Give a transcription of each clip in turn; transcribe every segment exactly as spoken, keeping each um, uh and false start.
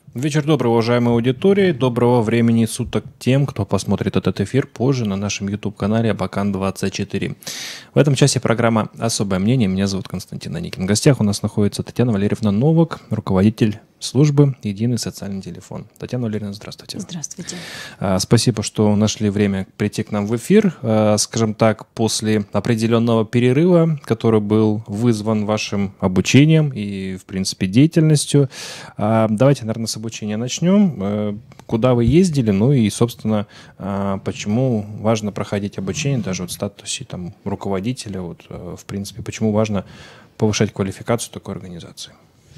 Вечер добрый, уважаемая аудитория. Доброго времени суток тем, кто посмотрит этот эфир позже на нашем YouTube-канале Абакан двадцать четыре. В этом часе программа «Особое мнение». Меня зовут Константин Аникин. В гостях у нас находится Татьяна Валерьевна Новак, руководитель службы «Единый социальный телефон». Татьяна Валерьевна, здравствуйте. Здравствуйте. Спасибо, что нашли время прийти к нам в эфир. Скажем так, после определенного перерыва, который был вызван вашим обучением и, в принципе, деятельностью. Давайте, наверное, с обучения начнем. Куда вы ездили, ну и, собственно, почему важно проходить обучение, даже вот в статусе там, руководителя, вот, в принципе, почему важно повышать квалификацию такой организации?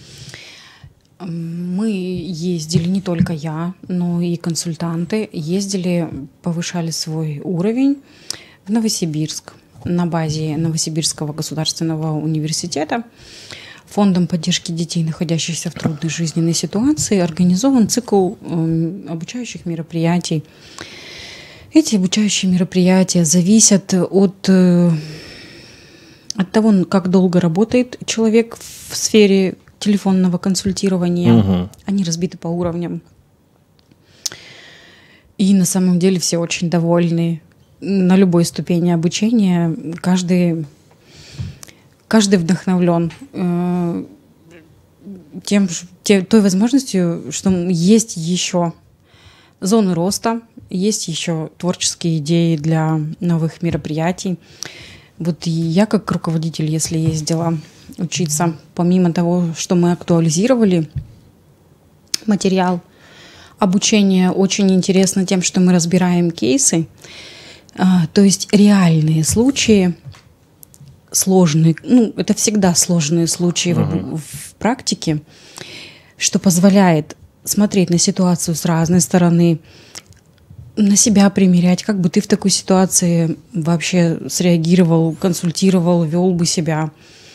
Мы ездили, не только я, но и консультанты, ездили, повышали свой уровень в Новосибирск на базе Новосибирского государственного университета. Фондом поддержки детей, находящихся в трудной жизненной ситуации, организован цикл обучающих мероприятий. Эти обучающие мероприятия зависят от, от того, как долго работает человек в сфере телефонного консультирования. Угу. Они разбиты по уровням. И на самом деле все очень довольны. На любой ступени обучения каждый, каждый вдохновлен э, тем, те, той возможностью, что есть еще зоны роста, есть еще творческие идеи для новых мероприятий. Вот я как руководитель, если ездила учиться, помимо того, что мы актуализировали материал, обучение очень интересно тем, что мы разбираем кейсы, а, то есть реальные случаи, сложные, ну, это всегда сложные случаи uh-huh. в, в практике, что позволяет смотреть на ситуацию с разной стороны, на себя примерять, как бы ты в такой ситуации вообще среагировал, консультировал, вел бы себя.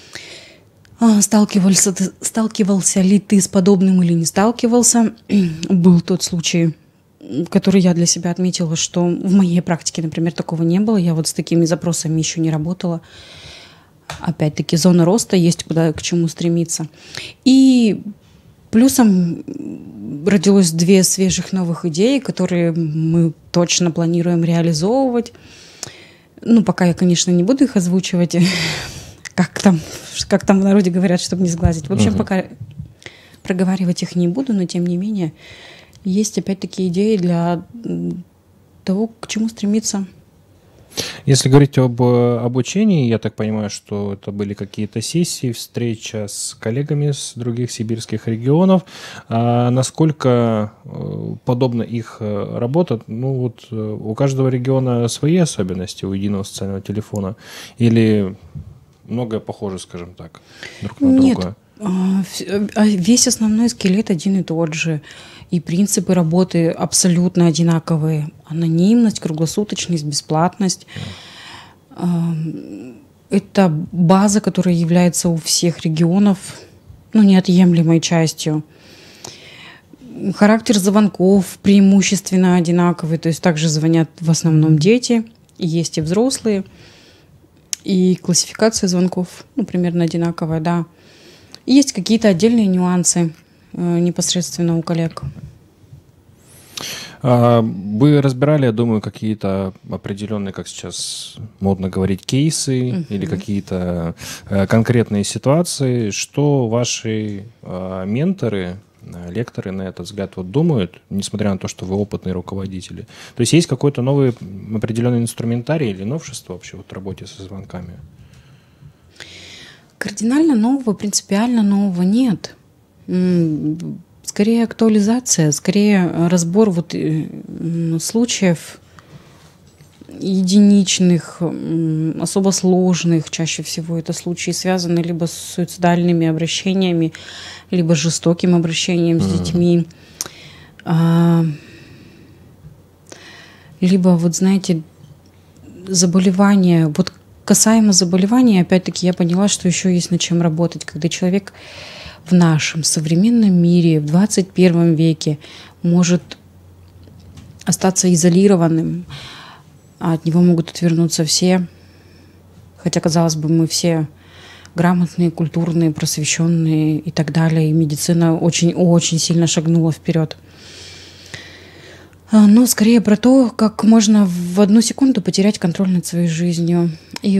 Сталкивался, сталкивался ли ты с подобным или не сталкивался? Был тот случай, который я для себя отметила, что в моей практике, например, такого не было. Я вот с такими запросами еще не работала. Опять-таки, зона роста, есть куда к чему стремиться. И плюсом родилось две свежих новых идеи, которые мы точно планируем реализовывать. Ну, пока я, конечно, не буду их озвучивать, как там, как там в народе говорят, чтобы не сглазить. В общем, uh-huh. пока проговаривать их не буду, но тем не менее есть опять-таки идеи для того, к чему стремиться. Если говорить об обучении, я так понимаю, что это были какие-то сессии, встреча с коллегами с других сибирских регионов. А насколько подобна их работа? Ну вот у каждого региона свои особенности, у единого социального телефона, или многое похоже, скажем так, друг на Нет, друга? Весь основной скелет один и тот же. И принципы работы абсолютно одинаковые. Анонимность, круглосуточность, бесплатность. Это база, которая является у всех регионов, ну, неотъемлемой частью. Характер звонков преимущественно одинаковый. То есть также звонят в основном дети, есть и взрослые. И классификация звонков, ну, примерно одинаковая, да. Есть какие-то отдельные нюансы э, непосредственно у коллег. Вы разбирали, я думаю, какие-то определенные, как сейчас модно говорить, кейсы uh-huh. или какие-то э, конкретные ситуации, что ваши э, менторы, лекторы на этот взгляд вот думают, несмотря на то, что вы опытные руководители. То есть есть какой-то новый определенный инструментарий или новшество вообще вот в работе со звонками? Кардинально нового, принципиально нового нет. Скорее актуализация, скорее разбор вот случаев единичных, особо сложных. Чаще всего это случаи связаны либо с суицидальными обращениями, либо с жестоким обращением с детьми. Либо, вот знаете, заболевания. Вот касаемо заболеваний, опять-таки, я поняла, что еще есть над чем работать. Когда человек в нашем современном мире, в двадцать первом веке может остаться изолированным, а от него могут отвернуться все. Хотя, казалось бы, мы все грамотные, культурные, просвещенные и так далее. И медицина очень-очень сильно шагнула вперед. Но скорее про то, как можно в одну секунду потерять контроль над своей жизнью. И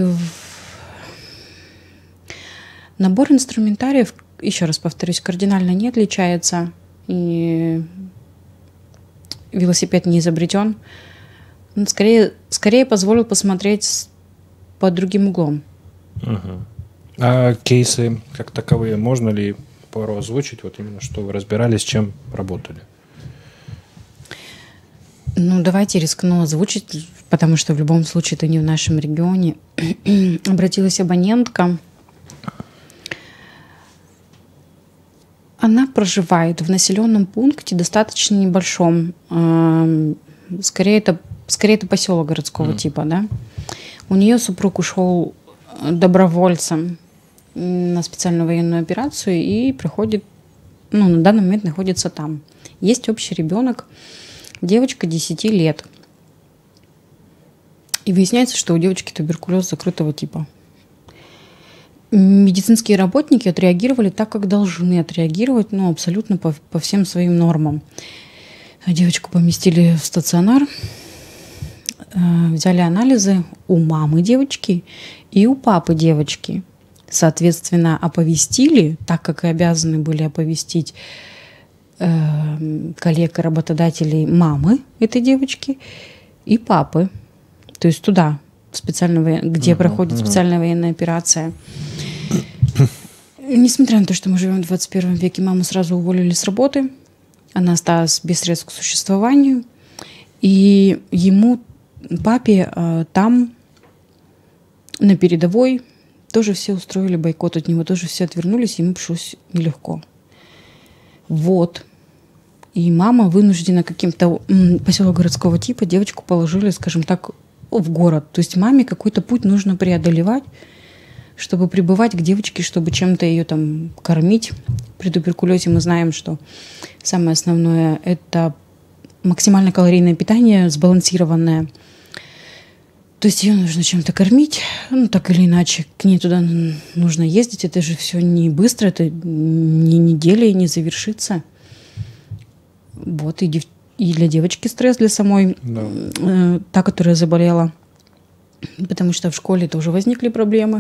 набор инструментариев, еще раз повторюсь, кардинально не отличается. И велосипед не изобретен. Он скорее, скорее позволил посмотреть под другим углом. Угу. А кейсы как таковые можно ли пару озвучить? Вот именно что вы разбирались, с чем работали? Ну, давайте рискну озвучить, потому что в любом случае это не в нашем регионе. Обратилась абонентка. Она проживает в населенном пункте достаточно небольшом. Скорее это, скорее это поселок городского mm. типа, да. У нее супруг ушел добровольцем на специальную военную операцию и приходит, ну, на данный момент находится там. Есть общий ребенок, девочка десяти лет. И выясняется, что у девочки туберкулез закрытого типа. Медицинские работники отреагировали так, как должны отреагировать, ну, абсолютно по, по всем своим нормам. Девочку поместили в стационар, взяли анализы у мамы девочки и у папы девочки. Соответственно, оповестили, так как и обязаны были оповестить э, коллег и работодателей мамы этой девочки и папы. То есть туда, в специальную воен... где uh-huh, проходит uh-huh. специальная военная операция. Несмотря на то, что мы живем в двадцать первом веке, маму сразу уволили с работы. Она осталась без средств к существованию. И ему, папе, э, там, на передовой, тоже все устроили бойкот от него, тоже все отвернулись, ему пришлось нелегко. Вот. И мама вынуждена каким-то м, поселок городского типа, девочку положили, скажем так, в город. То есть маме какой-то путь нужно преодолевать, чтобы прибывать к девочке, чтобы чем-то ее там кормить. При туберкулезе мы знаем, что самое основное – это максимально калорийное питание, сбалансированное. То есть ее нужно чем-то кормить, ну так или иначе, к ней туда нужно ездить. Это же все не быстро, это не неделя и не завершится. Вот, и, дев... и для девочки стресс, для самой, да. э, та, которая заболела. Потому что в школе тоже возникли проблемы.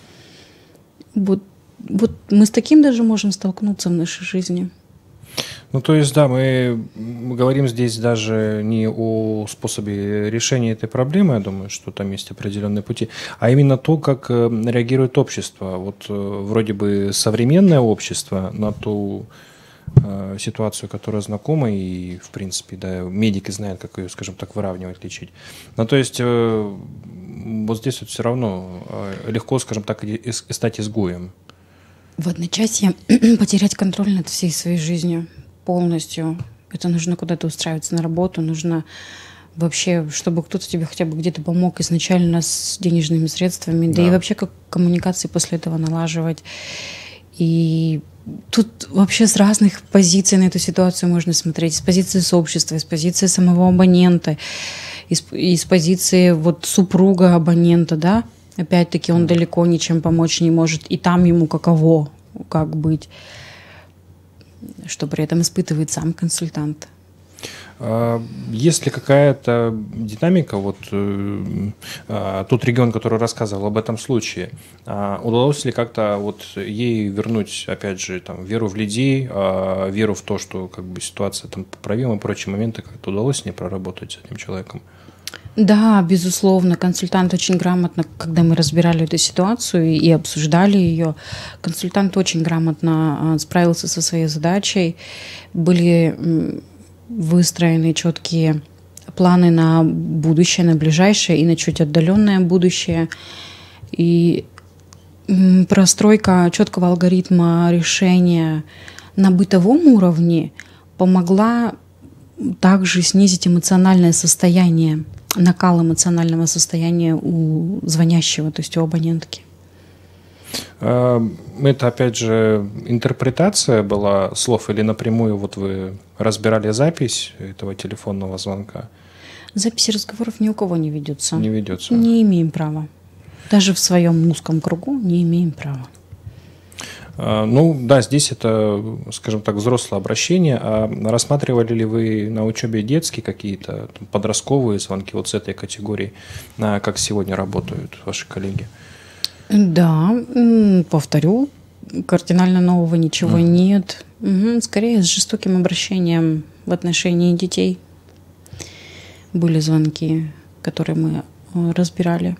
Вот, вот мы с таким даже можем столкнуться в нашей жизни. Ну, то есть, да, мы говорим здесь даже не о способе решения этой проблемы, я думаю, что там есть определенные пути, а именно то, как реагирует общество. Вот вроде бы современное общество на ту э, ситуацию, которая знакома, и, в принципе, да, медики знают, как ее, скажем так, выравнивать, лечить. Ну, то есть, э, вот здесь вот все равно легко, скажем так, и, и стать изгоем. В одночасье потерять контроль над всей своей жизнью полностью. Это нужно куда-то устраиваться на работу, нужно вообще, чтобы кто-то тебе хотя бы где-то помог изначально с денежными средствами, да, да и вообще как коммуникации после этого налаживать. И тут вообще с разных позиций на эту ситуацию можно смотреть. С позиции сообщества, с позиции самого абонента, из, из позиции вот супруга абонента, да. Опять-таки он далеко ничем помочь не может. И там ему каково, как быть, что при этом испытывает сам консультант. Есть ли какая-то динамика, вот тот регион, который рассказывал об этом случае, удалось ли как-то вот ей вернуть, опять же, там, веру в людей, веру в то, что как бы ситуация там поправима, прочие моменты, как-то удалось с ней проработать с этим человеком? Да, безусловно, консультант очень грамотно, когда мы разбирали эту ситуацию и обсуждали ее, консультант очень грамотно справился со своей задачей. Были выстроены четкие планы на будущее, на ближайшее и на чуть отдаленное будущее. И простройка четкого алгоритма решения на бытовом уровне помогла также снизить эмоциональное состояние, накал эмоционального состояния у звонящего, то есть у абонентки. Это, опять же, интерпретация была слов или напрямую вот вы разбирали запись этого телефонного звонка? Записи разговоров ни у кого не ведется. Не ведется. Не имеем права. Даже в своем узком кругу не имеем права. Ну да, здесь это, скажем так, взрослое обращение. А рассматривали ли вы на учебе детские какие-то подростковые звонки вот с этой категории, как сегодня работают ваши коллеги? Да, повторю, кардинально нового ничего mm. нет. Угу, скорее с жестоким обращением в отношении детей были звонки, которые мы разбирали.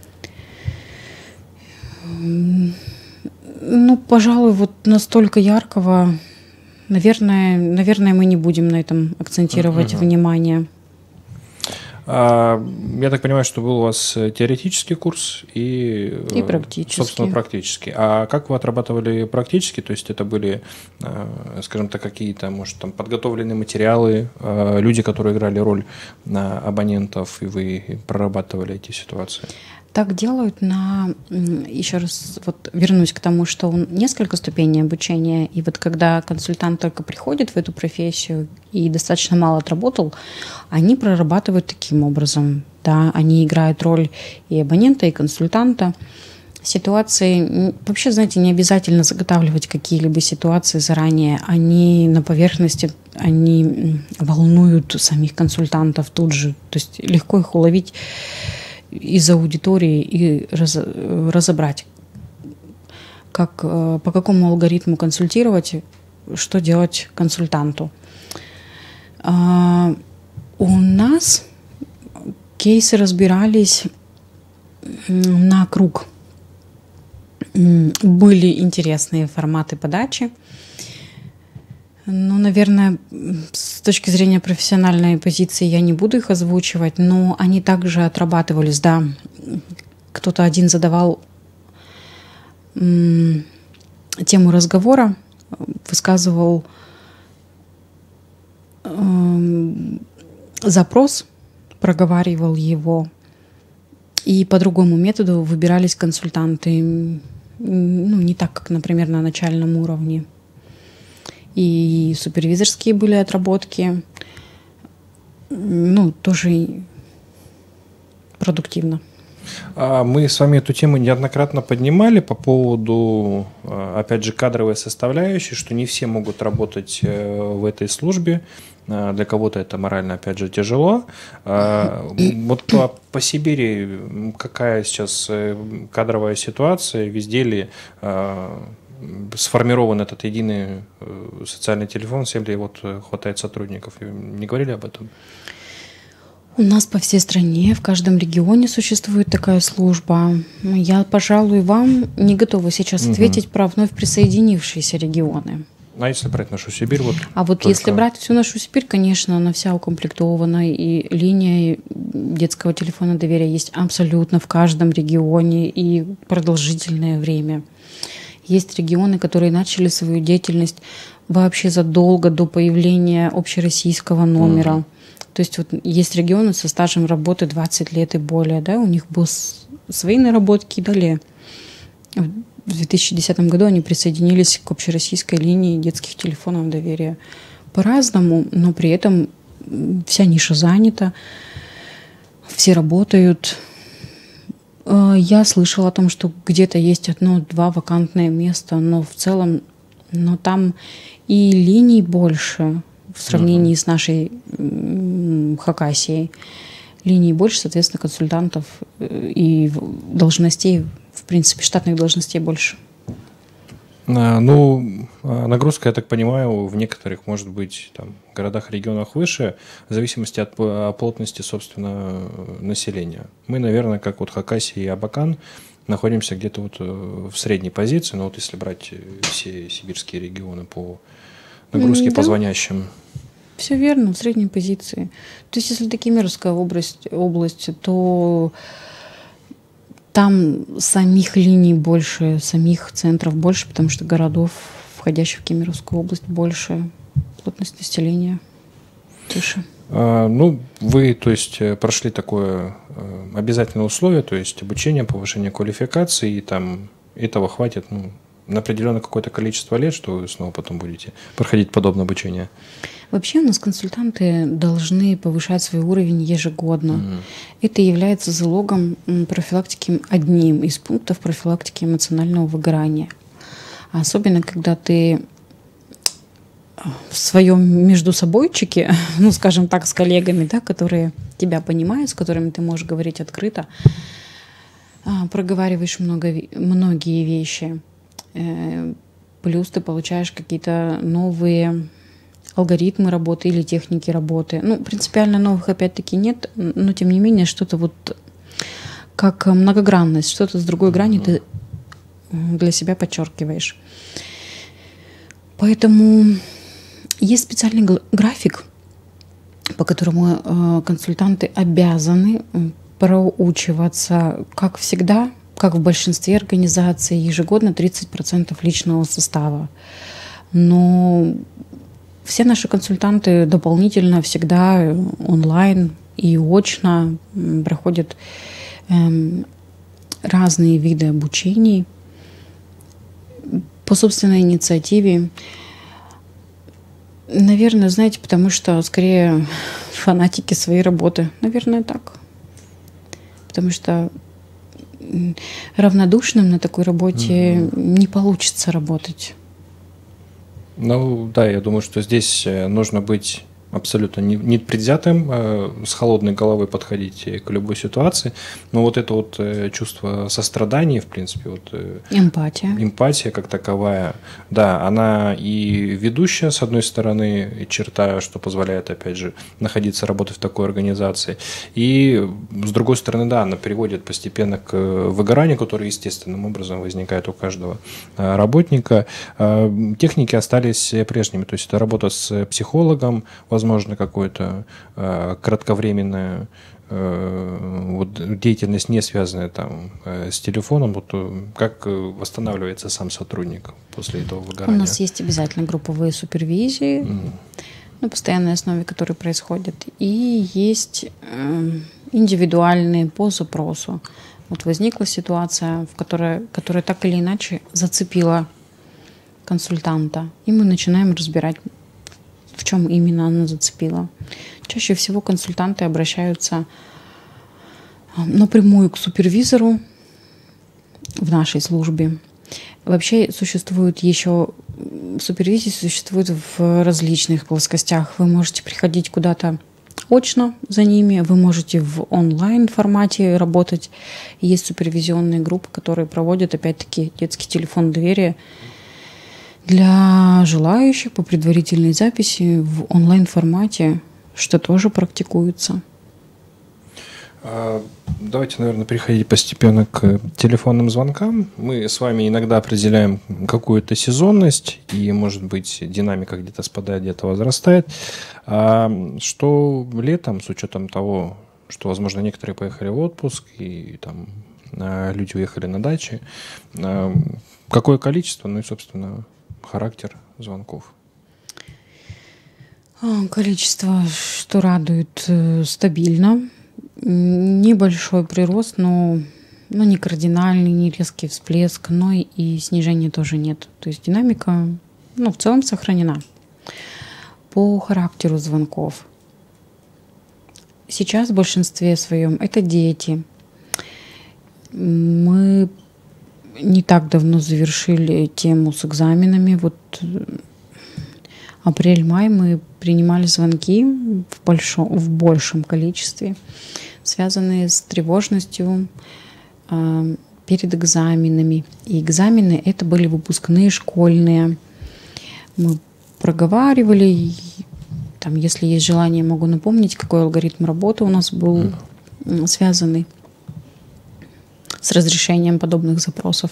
Ну, пожалуй, вот настолько яркого, наверное, наверное, мы не будем на этом акцентировать uh-huh. внимание. А, я так понимаю, что был у вас теоретический курс и, и практический. собственно, практический. А как вы отрабатывали практически? То есть это были, скажем так, какие-то, может, там подготовленные материалы, люди, которые играли роль абонентов, и вы прорабатывали эти ситуации? Так делают на, еще раз вот вернусь к тому, что несколько ступеней обучения, и вот когда консультант только приходит в эту профессию и достаточно мало отработал, они прорабатывают таким образом, да, они играют роль и абонента, и консультанта. Ситуации, вообще, знаете, не обязательно заготавливать какие-либо ситуации заранее, они на поверхности, они волнуют самих консультантов тут же, то есть легко их уловить из аудитории и раз, разобрать, как, по какому алгоритму консультировать, что делать консультанту. А, у нас кейсы разбирались на круг. Были интересные форматы подачи. Ну, наверное, с точки зрения профессиональной позиции я не буду их озвучивать, но они также отрабатывались, да. Кто-то один задавал м, тему разговора, высказывал э, запрос, проговаривал его, и по другому методу выбирались консультанты, ну, не так, как, например, на начальном уровне. И супервизорские были отработки, ну, тоже продуктивно. Мы с вами эту тему неоднократно поднимали по поводу, опять же, кадровой составляющей, что не все могут работать в этой службе, для кого-то это морально, опять же, тяжело. Вот по, по Сибири какая сейчас кадровая ситуация, везде ли сформирован этот единый социальный телефон, всем ли вот хватает сотрудников? Не говорили об этом? У нас по всей стране, в каждом регионе существует такая служба. Я, пожалуй, вам не готова сейчас угу. ответить про вновь присоединившиеся регионы. А если брать нашу Сибирь? Вот а вот только... если брать всю нашу Сибирь, конечно, она вся укомплектована, и линия детского телефона доверия есть абсолютно в каждом регионе и продолжительное время. Есть регионы, которые начали свою деятельность вообще задолго до появления общероссийского номера. Mm-hmm. То есть вот есть регионы со стажем работы двадцать лет и более, да, у них были свои наработки, и далее. В две тысячи десятом году они присоединились к общероссийской линии детских телефонов доверия. По-разному, но при этом вся ниша занята, все работают. Я слышала о том, что где-то есть одно-два вакантное места, но в целом, но там и линий больше в сравнении uh-huh. с нашей м, Хакасией. Линий больше, соответственно, консультантов и должностей, в принципе, штатных должностей больше. Ну, нагрузка, я так понимаю, в некоторых, может быть, там, городах, регионах выше, в зависимости от плотности, собственно, населения. Мы, наверное, как вот Хакасия и Абакан, находимся где-то вот в средней позиции, но вот если брать все сибирские регионы по нагрузке да. по звонящим. Все верно, в средней позиции. То есть, если Кемеровская область, область, то там самих линий больше, самих центров больше, потому что городов, входящих в Кемеровскую область, больше, плотность населения выше. А, ну, вы, то есть, прошли такое обязательное условие, то есть обучение, повышение квалификации, и там этого хватит, ну, на определенное какое-то количество лет, что вы снова потом будете проходить подобное обучение? Вообще у нас консультанты должны повышать свой уровень ежегодно. Mm-hmm. Это является залогом профилактики, одним из пунктов профилактики эмоционального выгорания. Особенно, когда ты в своем междусобойчике, ну, скажем так, с коллегами, да, которые тебя понимают, с которыми ты можешь говорить открыто, проговариваешь много, многие вещи. Плюс ты получаешь какие-то новые алгоритмы работы или техники работы. Ну, принципиально новых опять-таки нет, но тем не менее что-то вот как многогранность, что-то с другой грани ты для себя подчеркиваешь. Поэтому есть специальный график, по которому э, консультанты обязаны проучиваться, как всегда, как в большинстве организаций, ежегодно тридцать процентов личного состава. Но все наши консультанты дополнительно всегда онлайн и очно проходят э, разные виды обучений по собственной инициативе. Наверное, знаете, потому что скорее фанатики своей работы. Наверное, так. Потому что равнодушным на такой работе mm-hmm. не получится работать. Ну да, я думаю, что здесь нужно быть абсолютно непредвзятым, с холодной головой подходить к любой ситуации. Но вот это вот чувство сострадания, в принципе, вот эмпатия. Эмпатия как таковая, да, она и ведущая, с одной стороны, черта, что позволяет, опять же, находиться, работать в такой организации. И, с другой стороны, да, она приводит постепенно к выгоранию, которое естественным образом возникает у каждого работника. Техники остались прежними, то есть это работа с психологом, возможно, какое-то э, кратковременная э, вот, деятельность, не связанная там, э, с телефоном. Вот, э, как восстанавливается сам сотрудник после этого выгорания? У нас есть обязательно групповые супервизии mm. на постоянной основе, которые происходят. И есть э, индивидуальные по запросу. Вот возникла ситуация, в которой, которая так или иначе зацепила консультанта. И мы начинаем разбирать, в чем именно она зацепила. Чаще всего консультанты обращаются напрямую к супервизору в нашей службе. Вообще существует еще, супервизия существует в различных плоскостях. Вы можете приходить куда-то очно за ними, вы можете в онлайн формате работать. Есть супервизионные группы, которые проводят, опять-таки, детский телефон доверия для желающих по предварительной записи в онлайн-формате, что тоже практикуется. Давайте, наверное, переходить постепенно к телефонным звонкам. Мы с вами иногда определяем какую-то сезонность, и, может быть, динамика где-то спадает, где-то возрастает. А что летом, с учетом того, что, возможно, некоторые поехали в отпуск, и там люди уехали на дачи, какое количество, ну и, собственно, характер звонков? Количество, что радует, стабильно. Небольшой прирост, но, но не кардинальный, не резкий всплеск, но и снижения тоже нет. То есть динамика, ну, в целом сохранена. По характеру звонков. Сейчас в большинстве своем это дети. Мы не так давно завершили тему с экзаменами. Вот апрель-май мы принимали звонки в большом, в большем количестве, связанные с тревожностью э, перед экзаменами. И экзамены это были выпускные школьные. Мы проговаривали. И, там, если есть желание, могу напомнить, какой алгоритм работы у нас был mm. связанный с разрешением подобных запросов.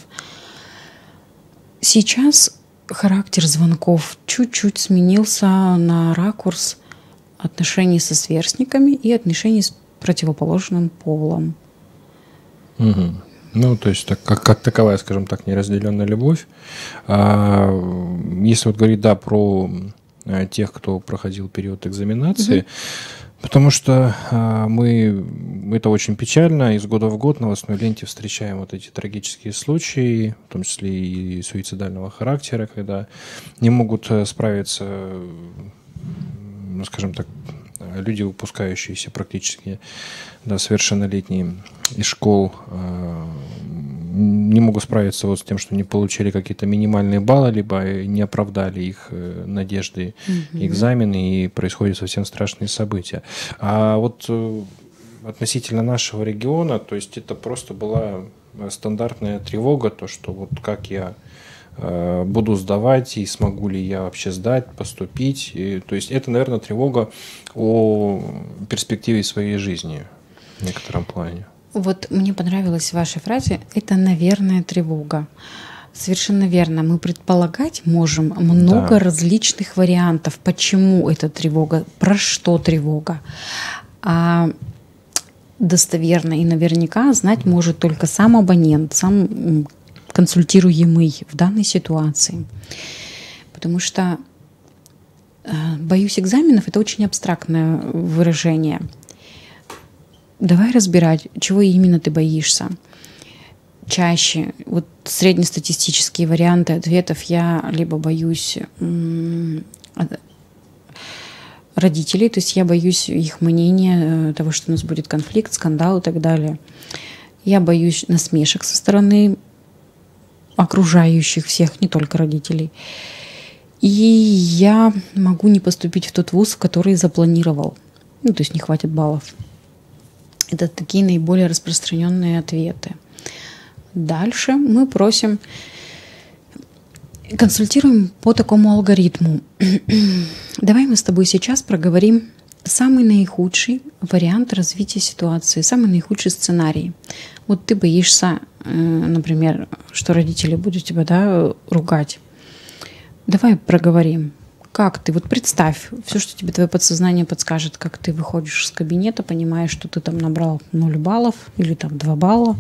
Сейчас характер звонков чуть-чуть сменился на ракурс отношений со сверстниками и отношений с противоположным полом. Угу. Ну, то есть, так, как, как таковая, скажем так, неразделенная любовь. А, если вот говорить, да, про тех, кто проходил период экзаменации, угу. Потому что а, мы, это очень печально, из года в год на новостной ленте встречаем вот эти трагические случаи, в том числе и суицидального характера, когда не могут справиться, ну, скажем так, люди, выпускающиеся практически, да, совершеннолетние из школ, а, не могут справиться вот с тем, что не получили какие-то минимальные баллы, либо не оправдали их надежды, mm-hmm. экзамены, и происходят совсем страшные события. А вот относительно нашего региона, то есть это просто была стандартная тревога, то, что вот как я буду сдавать и смогу ли я вообще сдать, поступить. И, то есть это, наверное, тревога о перспективе своей жизни в некотором плане. Вот мне понравилась в вашей фразе «это, наверное, тревога». Совершенно верно. Мы предполагать можем много да. различных вариантов, почему это тревога, про что тревога. А достоверно и наверняка знать может только сам абонент, сам консультируемый в данной ситуации. Потому что боюсь экзаменов — это очень абстрактное выражение. Давай разбирать, чего именно ты боишься. Чаще, вот среднестатистические варианты ответов: я либо боюсь родителей, то есть я боюсь их мнения, того, что у нас будет конфликт, скандал и так далее. Я боюсь насмешек со стороны окружающих всех, не только родителей. И я могу не поступить в тот вуз, в который запланировал. Ну, то есть не хватит баллов. Это такие наиболее распространенные ответы. Дальше мы просим, консультируем по такому алгоритму. Давай мы с тобой сейчас проговорим самый наихудший вариант развития ситуации, самый наихудший сценарий. Вот ты боишься, например, что родители будут тебя, да, ругать. Давай проговорим. Как ты? Вот представь все, что тебе твое подсознание подскажет, как ты выходишь из кабинета, понимаешь, что ты там набрал ноль баллов или там два балла.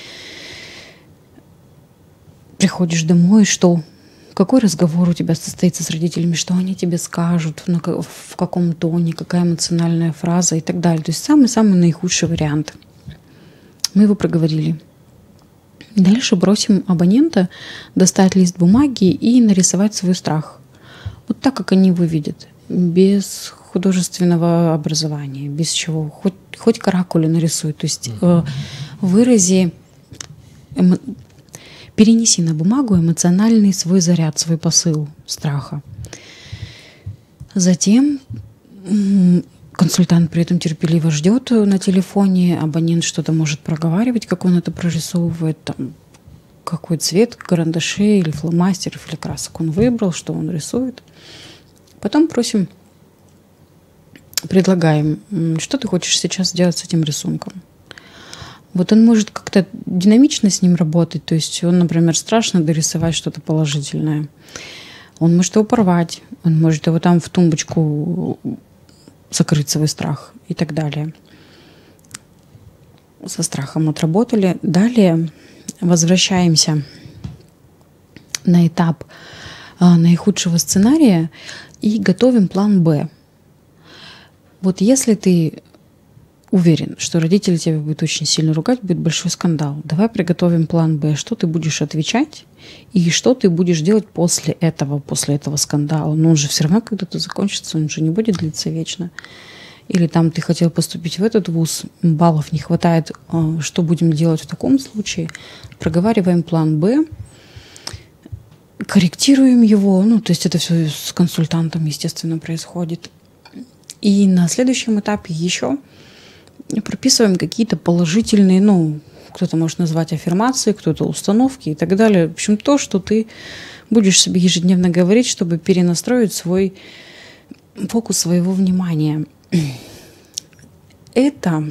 Приходишь домой, что? Какой разговор у тебя состоится с родителями, что они тебе скажут, в каком тоне, какая эмоциональная фраза и так далее. То есть самый-самый наихудший вариант. Мы его проговорили. Дальше просим абонента достать лист бумаги и нарисовать свой страх. Вот так, как они его видят. Без художественного образования, без чего. Хоть, хоть каракули нарисуй. То есть э, вырази, эмо, перенеси на бумагу эмоциональный свой заряд, свой посыл страха. Затем консультант при этом терпеливо ждет на телефоне, абонент что-то может проговаривать, как он это прорисовывает, там, какой цвет карандашей или фломастеров или красок он выбрал, что он рисует. Потом просим, предлагаем, что ты хочешь сейчас сделать с этим рисунком. Вот он может как-то динамично с ним работать, то есть он, например, страшно дорисовать что-то положительное. Он может его порвать, он может его там в тумбочку закрыть, свой страх и так далее. Со страхом отработали. Далее возвращаемся на этап а, наихудшего сценария и готовим план «Б». Вот если ты уверен, что родители тебя будут очень сильно ругать, будет большой скандал, давай приготовим план «Б». Что ты будешь отвечать и что ты будешь делать после этого, после этого скандала. Но он же все равно когда-то закончится, он же не будет длиться вечно. Или там ты хотел поступить в этот вуз, баллов не хватает, что будем делать в таком случае? Проговариваем план «Б», корректируем его, ну, то есть это все с консультантом, естественно, происходит. И на следующем этапе еще прописываем какие-то положительные, ну, кто-то может назвать аффирмации, кто-то установки и так далее. В общем, то, что ты будешь себе ежедневно говорить, чтобы перенастроить свой фокус своего внимания. Это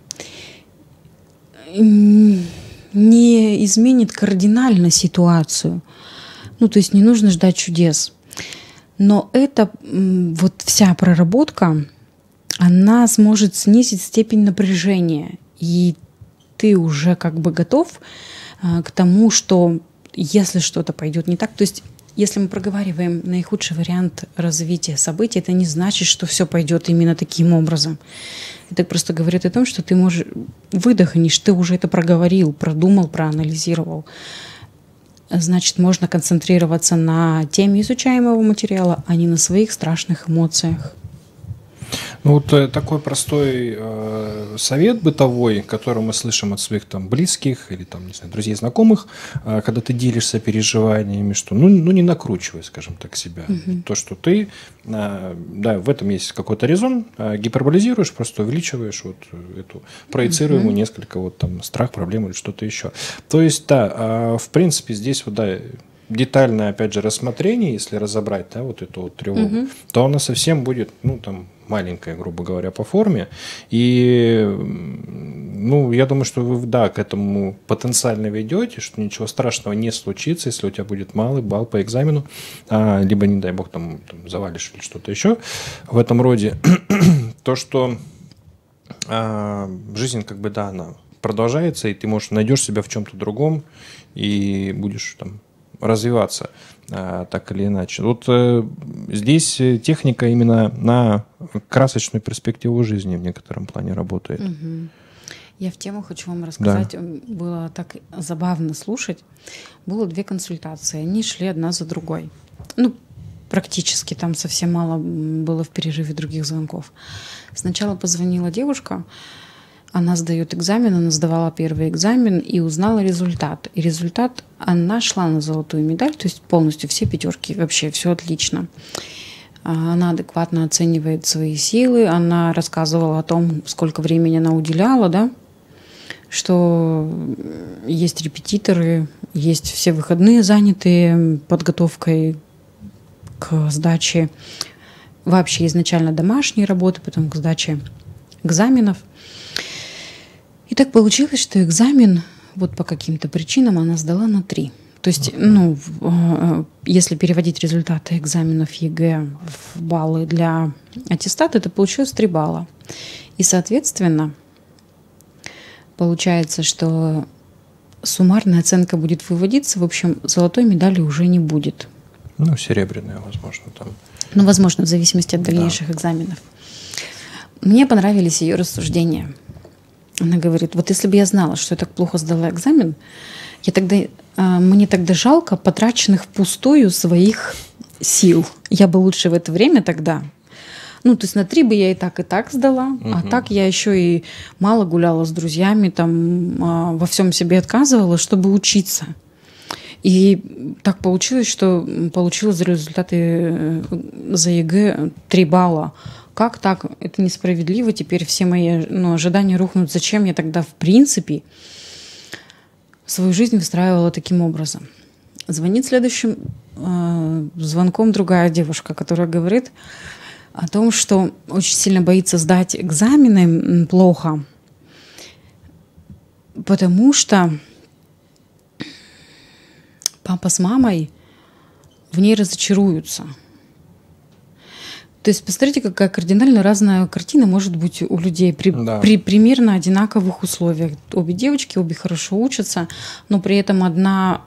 не изменит кардинально ситуацию. Ну, то есть не нужно ждать чудес. Но это вот вся проработка, она сможет снизить степень напряжения. И ты уже как бы готов а, к тому, что если что-то пойдет не так, то есть если мы проговариваем наихудший вариант развития событий, это не значит, что все пойдет именно таким образом. Это просто говорит о том, что ты можешь выдохнешь, ты уже это проговорил, продумал, проанализировал. Значит, можно концентрироваться на теме изучаемого материала, а не на своих страшных эмоциях. Ну вот э, такой простой э, совет бытовой, который мы слышим от своих там близких или там, не знаю, друзей, знакомых, э, когда ты делишься переживаниями, что ну, ну не накручивай, скажем так, себя. Угу. То, что ты, э, да, в этом есть какой-то резон, э, гиперболизируешь, просто увеличиваешь вот эту проецируемую угу. несколько вот там страх, проблем или что-то еще. То есть, да, э, в принципе, здесь вот, да, детальное, опять же, рассмотрение, если разобрать, да, вот эту вот тревогу, угу. то она совсем будет, ну, там, маленькая, грубо говоря, по форме. И, ну, я думаю, что вы, да, к этому потенциально ведете, что ничего страшного не случится, если у тебя будет малый балл по экзамену, а, либо, не дай бог, там, там завалишь или что-то еще в этом роде. То, что а, жизнь, как бы, да, она продолжается, и ты, можешь, найдешь себя в чем-то другом и будешь там развиваться а, так или иначе. Вот э, здесь техника именно на красочную перспективу жизни в некотором плане работает. Угу. Я в тему хочу вам рассказать. Да. Было так забавно слушать. Было две консультации. Они шли одна за другой. Ну, практически там совсем мало было в перерыве других звонков. Сначала позвонила девушка. Она сдает экзамен, она сдавала первый экзамен и узнала результат. И результат, она шла на золотую медаль, то есть полностью все пятерки, вообще все отлично. Она адекватно оценивает свои силы, она рассказывала о том, сколько времени она уделяла, да, что есть репетиторы, есть все выходные занятые подготовкой к сдаче вообще изначально домашней работы, потом к сдаче экзаменов. И так получилось, что экзамен вот по каким-то причинам она сдала на три. То есть, ну, если переводить результаты экзаменов ЕГЭ в баллы для аттестата, это получилось три балла. И, соответственно, получается, что суммарная оценка будет выводиться, в общем, золотой медали уже не будет. Ну, серебряная, возможно, там. Ну, возможно, в зависимости от дальнейших да. экзаменов. Мне понравились ее рассуждения. Она говорит, вот если бы я знала, что я так плохо сдала экзамен, я тогда, мне тогда жалко потраченных впустую своих сил. Я бы лучше в это время тогда... Ну, то есть на три бы я и так, и так сдала, угу. а так я еще и мало гуляла с друзьями, там во всем себе отказывала, чтобы учиться. И так получилось, что получила за результаты за ЕГЭ три балла. Как так? Это несправедливо. Теперь все мои ну, ожидания рухнут. Зачем я тогда, в принципе, свою жизнь выстраивала таким образом? Звонит следующим э, звонком другая девушка, которая говорит о том, что очень сильно боится сдать экзамены плохо, потому что папа с мамой в ней разочаруются. То есть, посмотрите, какая кардинально разная картина может быть у людей при, да. при примерно одинаковых условиях. Обе девочки, обе хорошо учатся, но при этом одна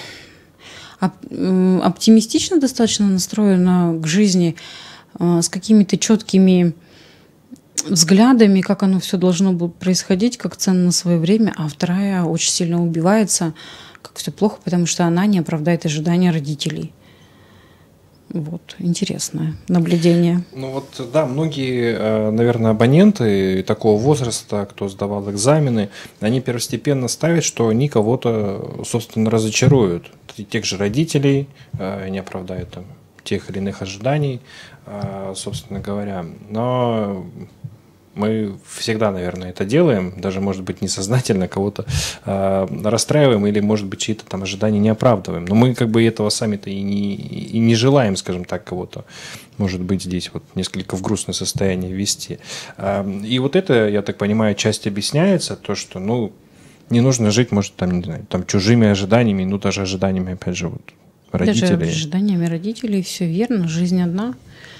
оптимистично достаточно настроена к жизни, с какими-то четкими взглядами, как оно все должно было происходить, как ценно свое время, а вторая очень сильно убивается, как все плохо, потому что она не оправдает ожидания родителей. Вот, интересное наблюдение. Ну вот, да, многие, наверное, абоненты такого возраста, кто сдавал экзамены, они первостепенно ставят, что они кого-то, собственно, разочаруют. Тех же родителей, не оправдают там тех или иных ожиданий, собственно говоря. Но мы всегда, наверное, это делаем, даже, может быть, несознательно кого-то э, расстраиваем или, может быть, чьи-то там ожидания не оправдываем. Но мы как бы этого сами-то и не, и не желаем, скажем так, кого-то, может быть, здесь вот несколько в грустное состояние ввести. Э, и вот это, я так понимаю, часть объясняется, то, что, ну, не нужно жить, может, там, не знаю, там чужими ожиданиями, ну, даже ожиданиями, опять же, вот, родителей. Даже ожиданиями родителей, все верно, жизнь одна.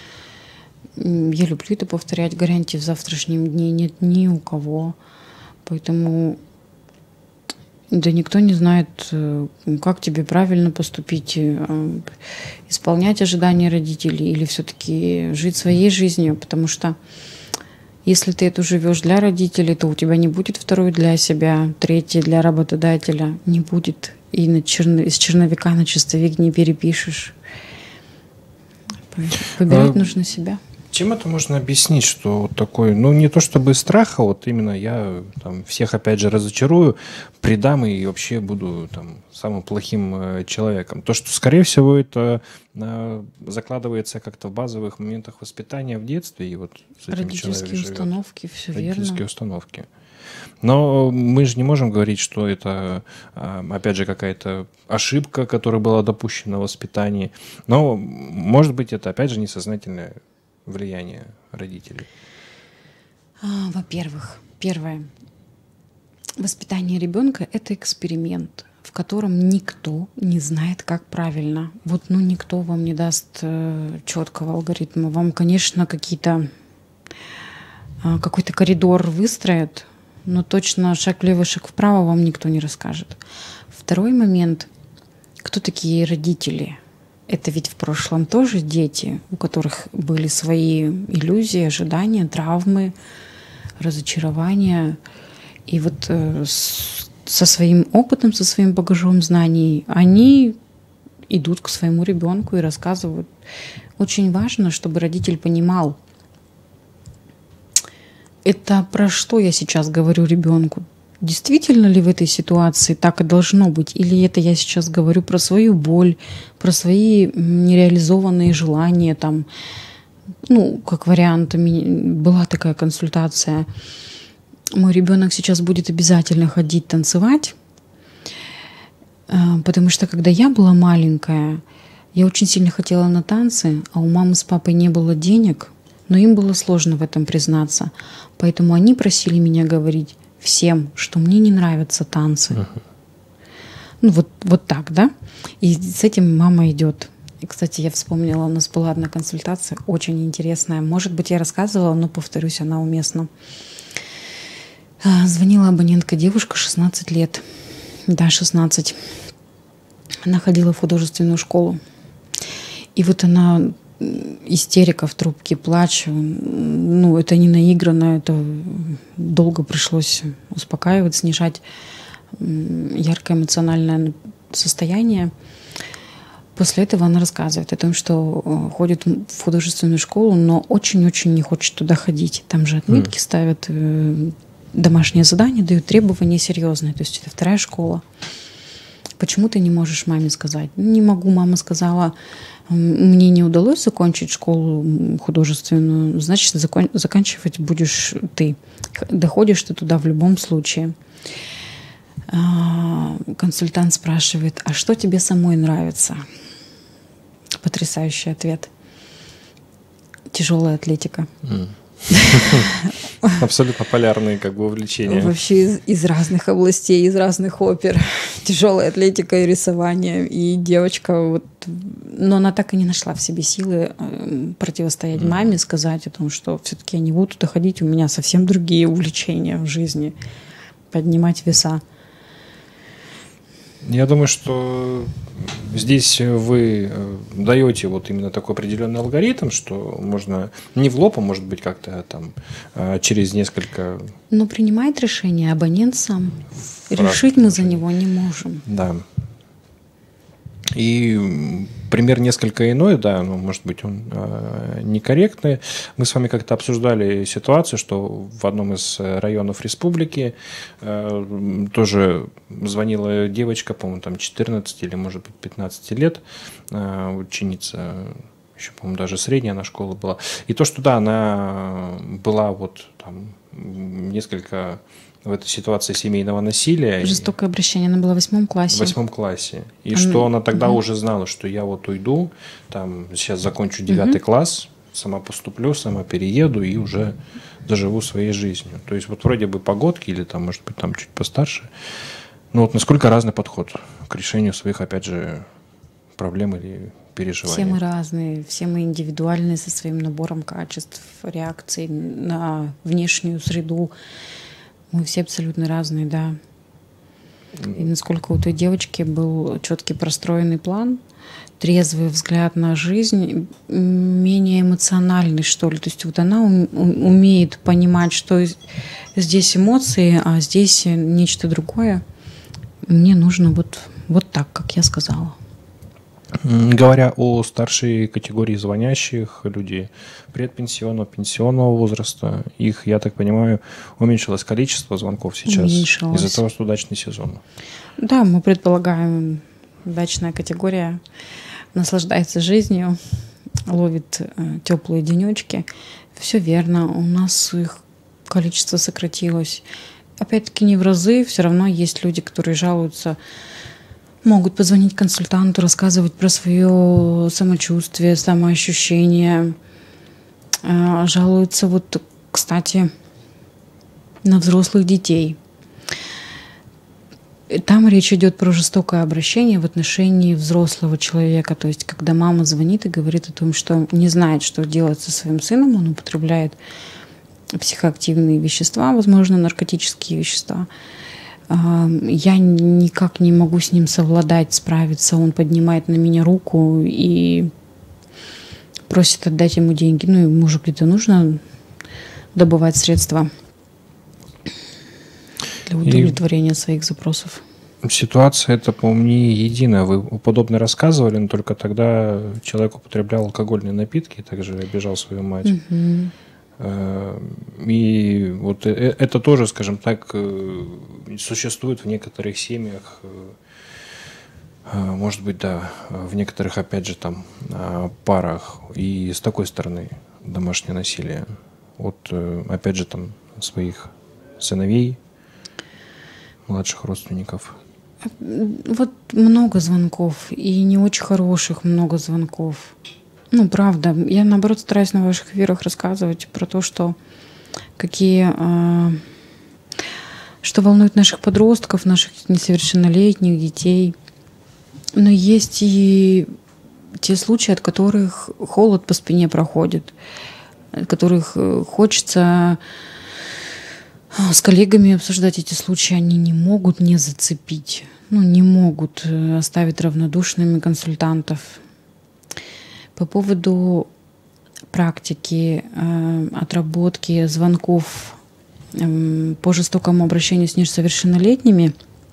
Я люблю это повторять, гарантии в завтрашнем дне нет ни у кого. Поэтому да никто не знает, как тебе правильно поступить, исполнять ожидания родителей или все-таки жить своей жизнью, потому что если ты это живешь для родителей, то у тебя не будет второй для себя, третий для работодателя не будет. И на черно... из черновика на чистовик не перепишешь. Выбирать а... нужно себя. Чем это можно объяснить, что вот такой, ну не то чтобы страх, а вот именно я там всех опять же разочарую, предам и вообще буду там самым плохим э, человеком. То, что скорее всего это э, закладывается как-то в базовых моментах воспитания в детстве и вот с этим Родительские человек живет. установки, все верно. Родительские установки. Но мы же не можем говорить, что это, опять же, какая-то ошибка, которая была допущена в воспитании. Но, может быть, это, опять же, несознательное влияние родителей. А, во-первых, первое. Воспитание ребенка – это эксперимент, в котором никто не знает, как правильно. Вот, ну, никто вам не даст э, четкого алгоритма. Вам, конечно, какие-то э, какой-то коридор выстроят, но точно шаг влево, шаг вправо вам никто не расскажет. Второй момент. Кто такие родители? Это ведь в прошлом тоже дети, у которых были свои иллюзии, ожидания, травмы, разочарования. И вот э, с, со своим опытом, со своим багажом знаний они идут к своему ребенку и рассказывают. Очень важно, чтобы родитель понимал, это про что я сейчас говорю ребенку. Действительно ли в этой ситуации так и должно быть? Или это я сейчас говорю про свою боль, про свои нереализованные желания? Там, ну, как вариант, была такая консультация. Мой ребенок сейчас будет обязательно ходить танцевать, потому что когда я была маленькая, я очень сильно хотела на танцы, а у мамы с папой не было денег, но им было сложно в этом признаться. Поэтому они просили меня говорить всем, что мне не нравятся танцы. Uh-huh. Ну, вот, вот так, да? И с этим мама идет. И, кстати, я вспомнила, у нас была одна консультация, очень интересная. Может быть, я рассказывала, но, повторюсь, она уместна. Звонила абонентка, девушка, шестнадцать лет. Да, шестнадцать. Она ходила в художественную школу. И вот она... истерика в трубке, плач. Ну, это не наигранно, это долго пришлось успокаивать, снижать яркое эмоциональное состояние. После этого она рассказывает о том, что ходит в художественную школу, но очень-очень не хочет туда ходить. Там же отметки mm. ставят, домашние задания дают, требования серьезные. То есть это вторая школа. Почему ты не можешь маме сказать? Не могу, мама сказала, мне не удалось закончить школу художественную, значит, закон- заканчивать будешь ты. Доходишь ты туда в любом случае. А, консультант спрашивает, а что тебе самой нравится? Потрясающий ответ. Тяжелая атлетика. Mm. Абсолютно полярные как бы увлечения. Вообще из, из разных областей, из разных опер. Тяжелая атлетика и рисование. И девочка, вот, но она так и не нашла в себе силы противостоять mm-hmm. маме, сказать о том, что все-таки я не буду туда ходить, у меня совсем другие увлечения в жизни. Поднимать веса. Я думаю, что здесь вы даете вот именно такой определенный алгоритм, что можно не в лоб, а может быть как-то там через несколько... Но принимает решение абонент сам. Решить мы за него не можем. Да. И пример несколько иной, да, ну, может быть, он э, некорректный. Мы с вами как-то обсуждали ситуацию, что в одном из районов республики э, тоже звонила девочка, по-моему, там четырнадцать или, может быть, пятнадцать лет, э, ученица, еще, по-моему, даже средняя она школа была. И то, что, да, она была вот там несколько... в этой ситуации семейного насилия. Жестокое обращение. Она была в восьмом классе. В восьмом классе. И она... что она тогда угу. уже знала, что я вот уйду, там, сейчас закончу девятый угу. класс, сама поступлю, сама перееду и уже доживу своей жизнью. То есть вот вроде бы погодки или там, может быть, там чуть постарше. Но вот насколько разный подход к решению своих, опять же, проблем или переживаний. Все мы разные, все мы индивидуальные со своим набором качеств, реакций на внешнюю среду. Мы все абсолютно разные, да. И насколько у той девочки был четкий простроенный план, трезвый взгляд на жизнь, менее эмоциональный, что ли. То есть вот она умеет понимать, что здесь эмоции, а здесь нечто другое. Мне нужно вот, вот так, как я сказала. Говоря о старшей категории звонящих, люди предпенсионного, пенсионного возраста, их, я так понимаю, уменьшилось количество звонков сейчас из-за того, что удачный сезон. Да, мы предполагаем, удачная категория наслаждается жизнью, ловит э, теплые денечки. Все верно, у нас их количество сократилось. Опять-таки не в разы, все равно есть люди, которые жалуются, могут позвонить консультанту, рассказывать про свое самочувствие, самоощущение. Э, жалуются вот, кстати, на взрослых детей. Там речь идет про жестокое обращение в отношении взрослого человека. То есть, когда мама звонит и говорит о том, что не знает, что делать со своим сыном, он употребляет психоактивные вещества, возможно, наркотические вещества. Я никак не могу с ним совладать, справиться. Он поднимает на меня руку и просит отдать ему деньги. Ну, ему же где-то нужно добывать средства для удовлетворения и своих запросов. Ситуация это, по-моему, не единая. Вы подобно рассказывали, но только тогда человек употреблял алкогольные напитки и также обижал свою мать. Угу. И вот это тоже, скажем так, существует в некоторых семьях. Может быть, да, в некоторых, опять же, там парах. И с такой стороны домашнее насилие. Вот, опять же, там своих сыновей, младших родственников. Вот много звонков, и не очень хороших много звонков. Ну, правда. Я, наоборот, стараюсь на ваших эфирах рассказывать про то, что какие... Э, что волнует наших подростков, наших несовершеннолетних детей. Но есть и те случаи, от которых холод по спине проходит, от которых хочется с коллегами обсуждать эти случаи. Они не могут не зацепить, ну, не могут оставить равнодушными консультантов. По поводу практики, отработки звонков по жестокому обращению с несовершеннолетними,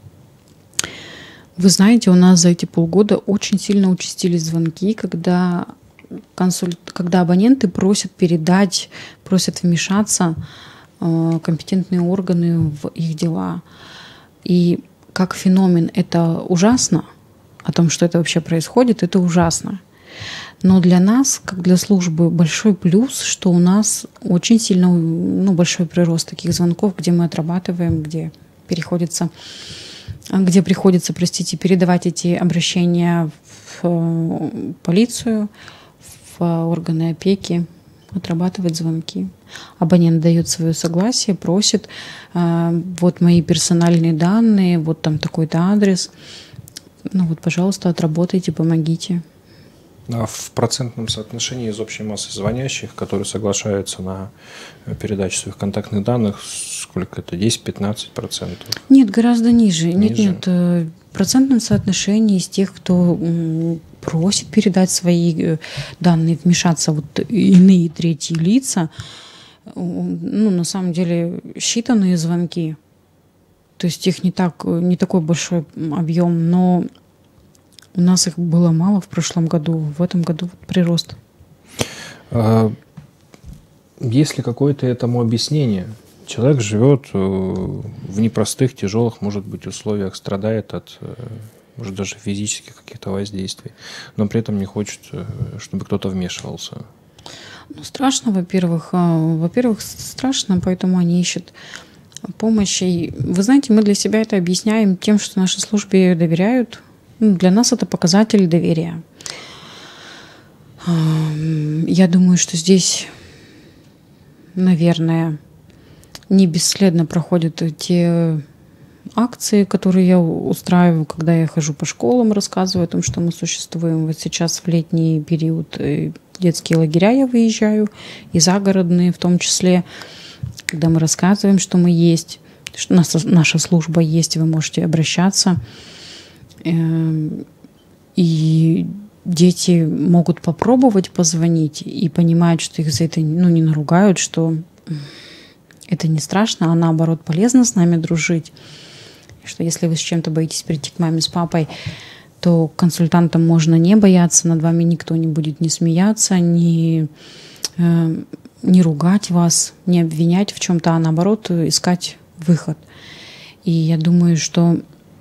вы знаете, у нас за эти полгода очень сильно участились звонки, когда, консуль... когда абоненты просят передать, просят вмешаться компетентные органы в их дела. И как феномен это ужасно, о том, что это вообще происходит, это ужасно. Но для нас, как для службы, большой плюс, что у нас очень сильно, ну, большой прирост таких звонков, где мы отрабатываем, где переходится, где приходится, простите, передавать эти обращения в полицию, в органы опеки, отрабатывать звонки. Абонент дает свое согласие, просит, вот мои персональные данные, вот там такой-то адрес. Ну вот, пожалуйста, отработайте, помогите. А в процентном соотношении из общей массы звонящих, которые соглашаются на передачу своих контактных данных, сколько это, десять-пятнадцать процентов? Нет, гораздо ниже. ниже. Нет, нет. В процентном соотношении из тех, кто просит передать свои данные, вмешаться вот иные третьи лица, ну, на самом деле, считанные звонки. То есть их не так, не такой большой объем, но у нас их было мало в прошлом году, в этом году прирост. Есть ли какое-то этому объяснение? Человек живет в непростых, тяжелых, может быть, условиях, страдает от, может, даже физических каких-то воздействий, но при этом не хочет, чтобы кто-то вмешивался. Ну, страшно, во-первых. Во-первых, страшно, поэтому они ищут помощи. Вы знаете, мы для себя это объясняем тем, что нашей службе доверяют. Для нас это показатель доверия. Я думаю, что здесь, наверное, не бесследно проходят те акции, которые я устраиваю, когда я хожу по школам, рассказываю о том, что мы существуем. Вот сейчас в летний период детские лагеря я выезжаю, и загородные в том числе, когда мы рассказываем, что мы есть, что наша служба есть, вы можете обращаться. И дети могут попробовать позвонить и понимают, что их за это, ну, не наругают, что это не страшно, а наоборот полезно с нами дружить. Что если вы с чем-то боитесь прийти к маме с папой, что консультантам можно не бояться, над вами никто не будет не смеяться, не, э, не ругать вас, не обвинять в чем-то, а наоборот искать выход. И я думаю, что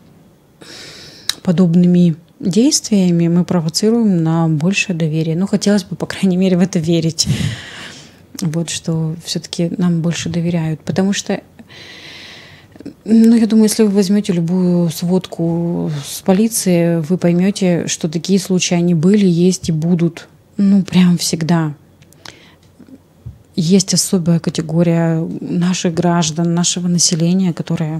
подобными действиями мы провоцируем на большее доверие. Ну, хотелось бы, по крайней мере, в это верить. Вот, что все-таки нам больше доверяют. Потому что, ну, я думаю, если вы возьмете любую сводку с полиции, вы поймете, что такие случаи, они были, есть и будут. Ну, прям всегда. Есть особая категория наших граждан, нашего населения, которая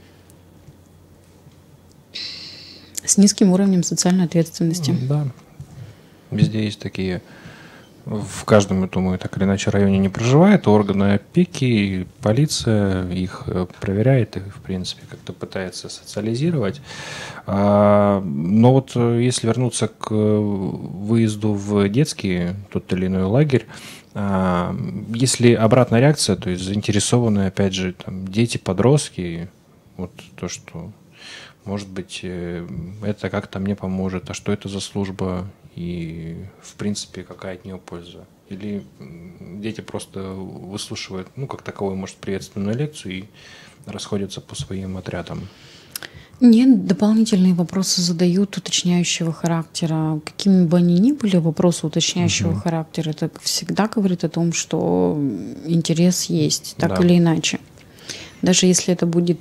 с низким уровнем социальной ответственности. Да. Везде есть такие. В каждом, я думаю, так или иначе районе не проживает. Органы опеки, полиция их проверяет и, в принципе, как-то пытается социализировать. Но вот если вернуться к выезду в детский тот или иной лагерь, если обратная реакция, то есть заинтересованные, опять же, там, дети, подростки, вот то, что, может быть, это как-то мне поможет, а что это за служба и, в принципе, какая от нее польза? Или дети просто выслушивают, ну, как таковую, может, приветственную лекцию и расходятся по своим отрядам? Нет, дополнительные вопросы задают уточняющего характера. Какими бы они ни были, вопросы уточняющего угу. характера, это всегда говорит о том, что интерес есть, так да. или иначе. Даже если это будет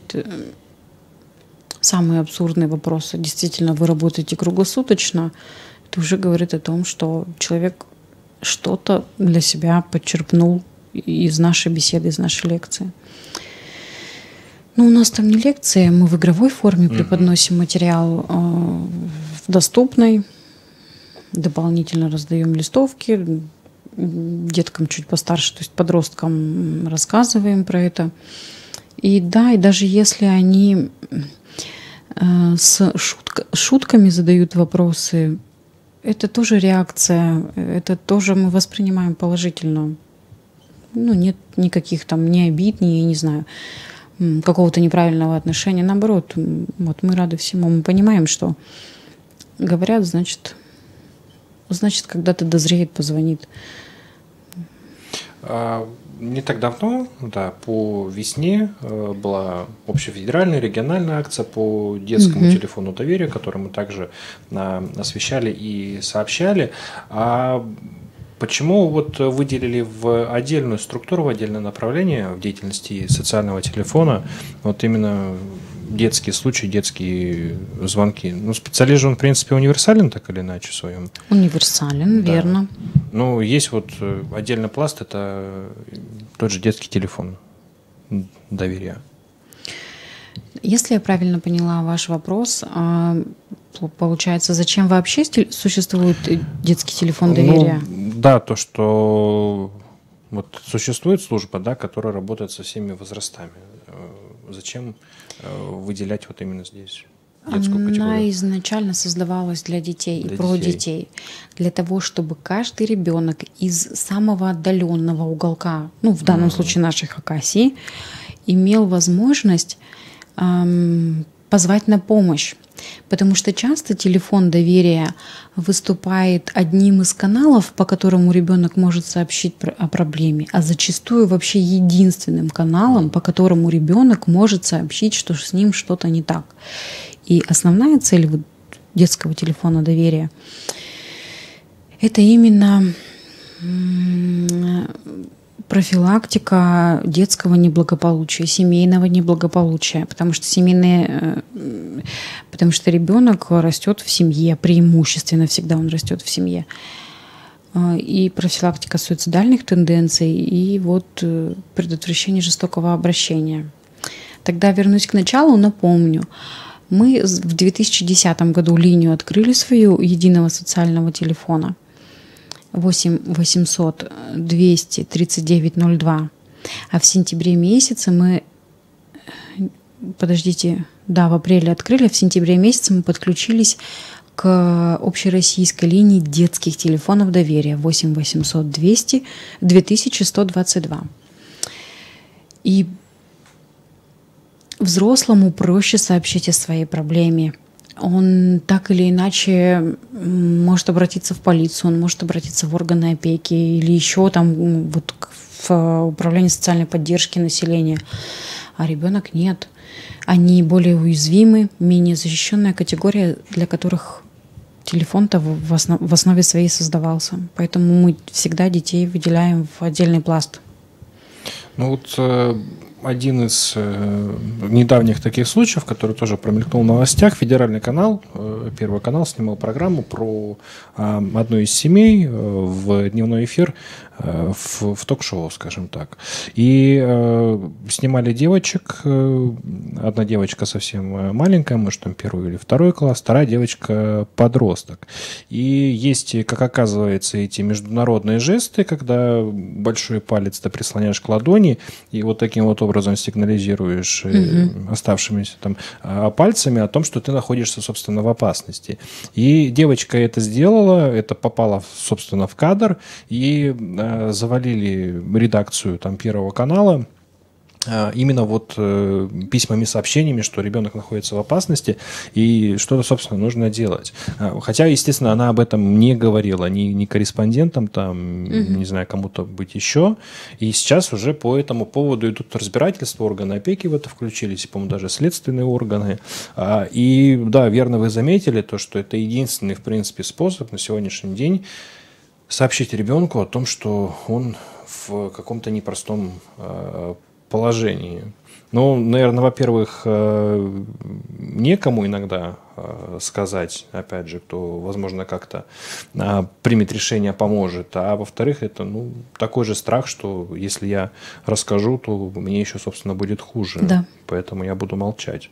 самые абсурдные вопросы, действительно, вы работаете круглосуточно, это уже говорит о том, что человек что-то для себя подчерпнул из нашей беседы, из нашей лекции. Ну, у нас там не лекция, мы в игровой форме mm-hmm. преподносим материал э, в доступной, дополнительно раздаем листовки, деткам чуть постарше, то есть подросткам рассказываем про это. И да, и даже если они э, с шутка, шутками задают вопросы, это тоже реакция, это тоже мы воспринимаем положительно. Ну, нет никаких там ни обид, ни, я не знаю, какого-то неправильного отношения. Наоборот, вот мы рады всему. Мы понимаем, что говорят, значит, значит, когда-то дозреет, позвонит. А, не так давно, да, по весне была общефедеральная, региональная акция по детскому угу. телефону доверия, который мы также а, освещали и сообщали. А почему вот выделили в отдельную структуру, в отдельное направление в деятельности социального телефона вот именно детские случаи, детские звонки? Ну, специалист же он, в принципе, универсален, так или иначе, в своем. Универсален, да. Верно. Ну, есть вот отдельный пласт, это тот же детский телефон доверия. Если я правильно поняла ваш вопрос, получается, зачем вообще существует детский телефон доверия? Ну, да, то, что вот существует служба, да, которая работает со всеми возрастами. Зачем выделять вот именно здесь детскую категорию? Она изначально создавалась для детей для и про детей. детей. Для того, чтобы каждый ребенок из самого отдаленного уголка, ну, в данном mm-hmm. случае нашей Хакасии, имел возможность эм, позвать на помощь. Потому что часто телефон доверия выступает одним из каналов, по которому ребенок может сообщить о проблеме, а зачастую вообще единственным каналом, по которому ребенок может сообщить, что с ним что-то не так. И основная цель вот детского телефона доверия – это именно профилактика детского неблагополучия, семейного неблагополучия, потому что семейные, потому что ребенок растет в семье, преимущественно всегда он растет в семье. И профилактика суицидальных тенденций, и вот предотвращение жестокого обращения. Тогда вернусь к началу, напомню. Мы в две тысячи десятом году линию открыли свою единого социального телефона восемь восемьсот двести тридцать девять ноль два. А в сентябре месяце мы, подождите, да, в апреле открыли, а в сентябре месяце мы подключились к общероссийской линии детских телефонов доверия восемь восемьсот двести две тысячи сто двадцать два. И взрослому проще сообщить о своей проблеме он так или иначе может обратиться в полицию, он может обратиться в органы опеки или еще там вот в управление социальной поддержки населения. А ребенок нет. Они более уязвимы, менее защищенная категория, для которых телефон-то в, основ, в основе своей создавался. Поэтому мы всегда детей выделяем в отдельный пласт. Ну вот э, один из э, недавних таких случаев, который тоже промелькнул в новостях, федеральный канал, э, Первый канал снимал программу про э, одну из семей э, в дневной эфир, э, в, в ток-шоу, скажем так. И э, снимали девочек, э, одна девочка совсем маленькая, может там первый или второй класс, вторая девочка подросток. И есть, как оказывается, эти международные жесты, когда большой палец ты прислоняешь к ладони, и вот таким вот образом сигнализируешь угу. оставшимися там пальцами о том, что ты находишься, собственно, в опасности. И девочка это сделала, это попало, собственно, в кадр, и э, завалили редакцию там Первого канала именно вот э, письмами, сообщениями, что ребенок находится в опасности и что-то, собственно, нужно делать. Хотя, естественно, она об этом не говорила ни, ни корреспондентам, там, mm-hmm. не знаю, кому-то быть еще. И сейчас уже по этому поводу идут разбирательства, органы опеки в это включились, по-моему, даже следственные органы. И да, верно вы заметили, то, что это единственный, в принципе, способ на сегодняшний день сообщить ребенку о том, что он в каком-то непростом положении. Ну, наверное, во-первых, некому иногда сказать, опять же, кто, возможно, как-то примет решение, поможет. А во-вторых, это, ну, такой же страх, что если я расскажу, то мне еще, собственно, будет хуже. Да. Поэтому я буду молчать.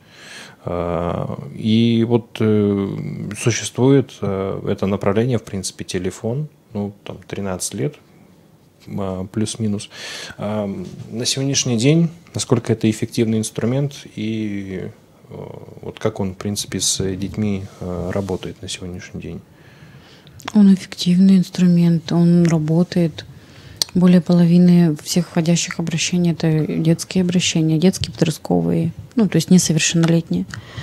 И вот существует это направление, в принципе, телефон, ну, там, тринадцать лет, плюс-минус. На сегодняшний день, насколько это эффективный инструмент и вот как он, в принципе, с детьми работает на сегодняшний день? Он эффективный инструмент, он работает. Более половины всех входящих обращений – это детские обращения, детские, подростковые, ну, то есть несовершеннолетние.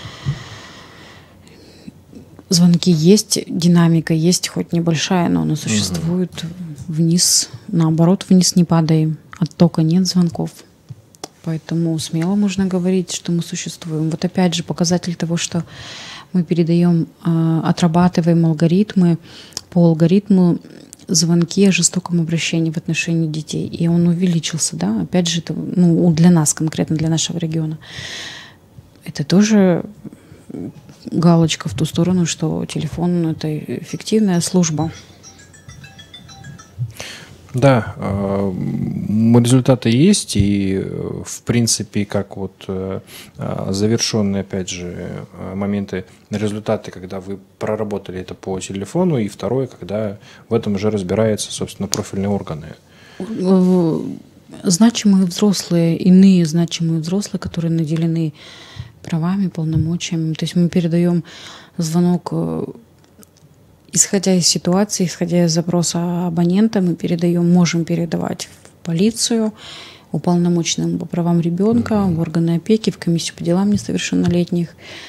Звонки есть, динамика есть, хоть небольшая, но она существует. Угу. Вниз, наоборот, вниз не падаем. Оттока нет звонков. Поэтому смело можно говорить, что мы существуем. Вот опять же показатель того, что мы передаем, отрабатываем алгоритмы, по алгоритму звонки о жестоком обращении в отношении детей. И он увеличился, да, опять же, это, ну, для нас, конкретно для нашего региона. Это тоже галочка в ту сторону, что телефон – это эффективная служба. Да, результаты есть, и в принципе, как вот завершенные, опять же, моменты, результаты, когда вы проработали это по телефону, и второе, когда в этом уже разбираются, собственно, профильные органы. Значимые взрослые, иные значимые взрослые, которые наделены правами, полномочиями. То есть мы передаем звонок, исходя из ситуации, исходя из запроса абонента, мы передаем, можем передавать в полицию, уполномоченным по правам ребенка, mm-hmm. в органы опеки, в комиссию по делам несовершеннолетних,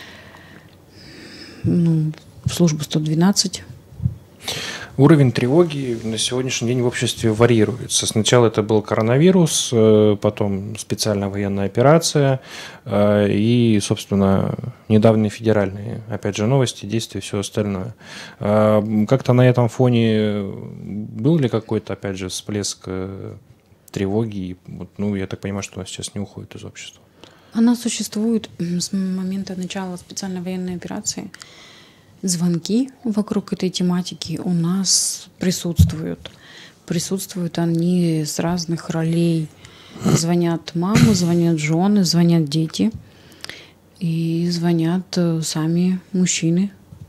ну, в службу сто двенадцать. Уровень тревоги на сегодняшний день в обществе варьируется. Сначала это был коронавирус, потом специальная военная операция и, собственно, недавние федеральные, опять же, новости, действия, все остальное. Как-то на этом фоне был ли какой-то, опять же, всплеск тревоги? Ну, я так понимаю, что она сейчас не уходит из общества. Она существует с момента начала специальной военной операции. Звонки вокруг этой тематики у нас присутствуют. Присутствуют они с разных ролей. Звонят мамы, звонят жены, звонят дети. И звонят сами мужчины.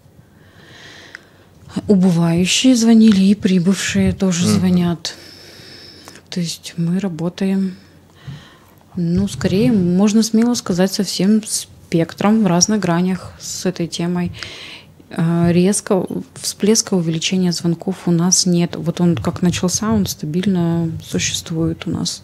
Убывающие звонили и прибывшие тоже mm-hmm. звонят. То есть мы работаем, ну, скорее, можно смело сказать, со всем спектром в разных гранях с этой темой. Резко всплеска увеличения звонков у нас нет. Вот он как начался, он стабильно существует у нас.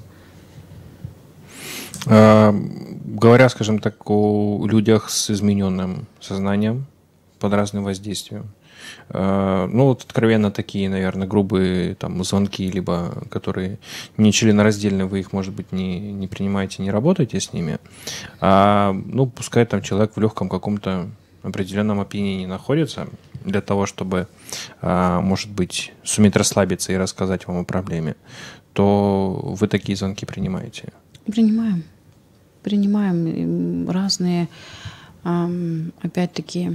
А, говоря, скажем так, о людях с измененным сознанием, под разным воздействием. Ну, вот откровенно такие, наверное, грубые там звонки, либо которые не членораздельны, вы их, может быть, не, не принимаете, не работаете с ними. А, ну, пускай там человек в легком каком-то определенном опьянении находится для того, чтобы, может быть, суметь расслабиться и рассказать вам о проблеме, то вы такие звонки принимаете? Принимаем. Принимаем разные, опять-таки,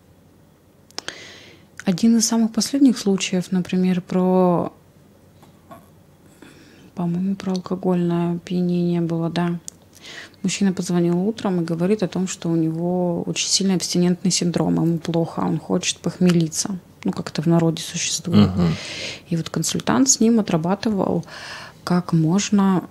один из самых последних случаев, например, про, по-моему, про алкогольное опьянение было, да. Мужчина позвонил утром и говорит о том, что у него очень сильный абстинентный синдром, ему плохо, он хочет похмелиться. Ну, как это в народе существует. Uh-huh. И вот консультант с ним отрабатывал, как можно,